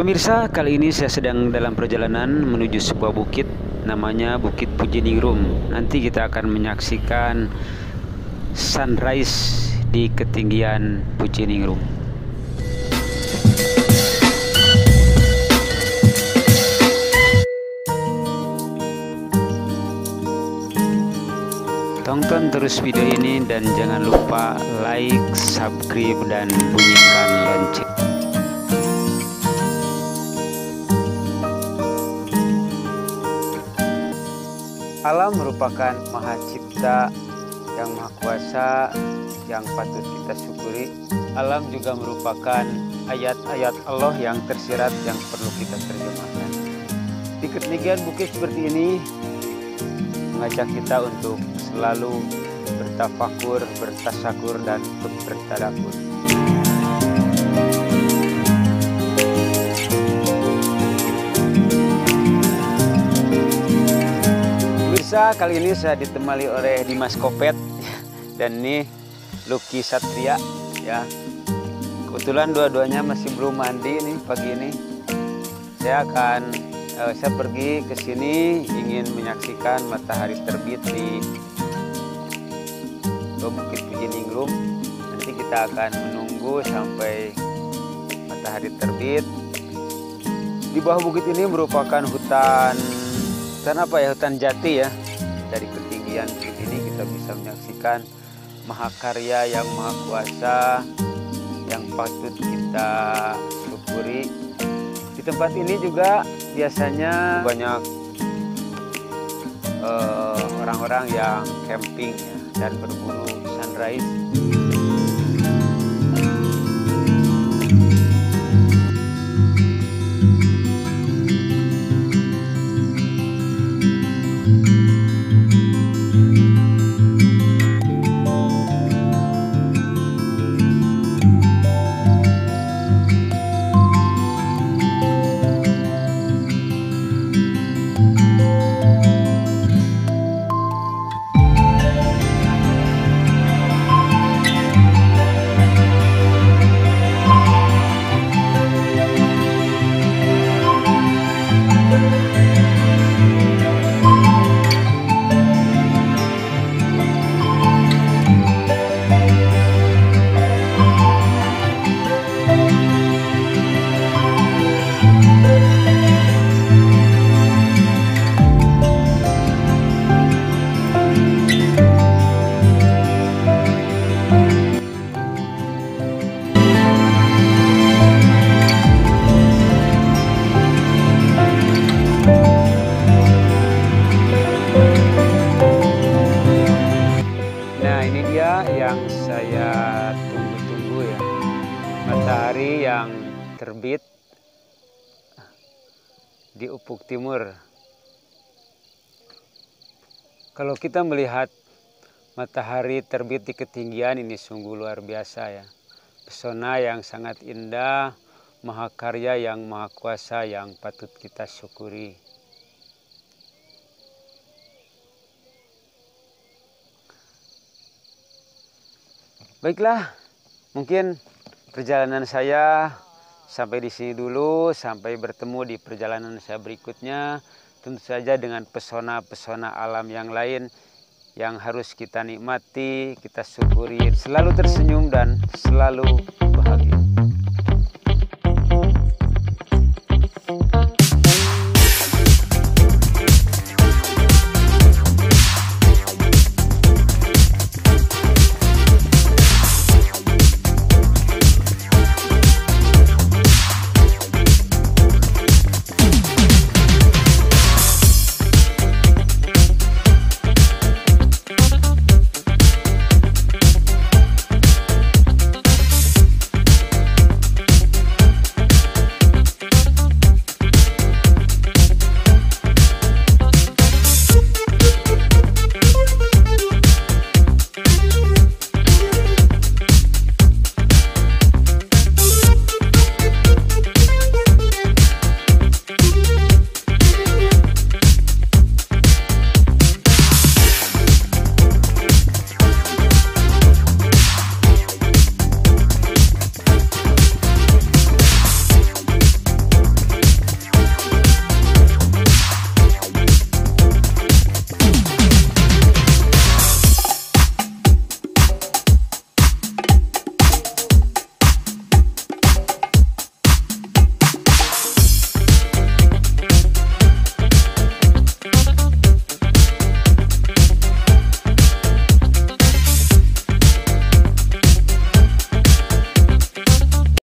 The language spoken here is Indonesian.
Pemirsa, kali ini saya sedang dalam perjalanan menuju sebuah bukit, namanya Bukit Pujeningrum. Nanti kita akan menyaksikan sunrise di ketinggian Pujeningrum. Tonton terus video ini dan jangan lupa like, subscribe, dan bunyikan lonceng. Alam merupakan maha cipta yang maha kuasa yang patut kita syukuri. Alam juga merupakan ayat-ayat Allah yang tersirat yang perlu kita terjemahkan. Di ketinggian bukit seperti ini mengajak kita untuk selalu bertafakur, bertasakur, dan bertadabbur. Kali ini saya ditemani oleh Dimas Kopet dan ini Lucky Satria ya. Kebetulan dua-duanya masih belum mandi nih pagi ini. Saya pergi ke sini ingin menyaksikan matahari terbit di Bukit Pujeningrum. Nanti kita akan menunggu sampai matahari terbit. Di bawah bukit ini merupakan hutan jati ya. Dari ketinggian ini kita bisa menyaksikan mahakarya yang maha kuasa yang patut kita syukuri. Di tempat ini juga biasanya banyak orang-orang yang camping ya, dan berburu sunrise. Yang saya tunggu-tunggu ya, matahari yang terbit di ufuk timur. Kalau kita melihat matahari terbit di ketinggian ini sungguh luar biasa ya, pesona yang sangat indah, mahakarya yang maha kuasa yang patut kita syukuri. Baiklah, mungkin perjalanan saya sampai di sini dulu, sampai bertemu di perjalanan saya berikutnya. Tentu saja dengan pesona-pesona alam yang lain yang harus kita nikmati, kita syukuri, selalu tersenyum dan selalu bahagia.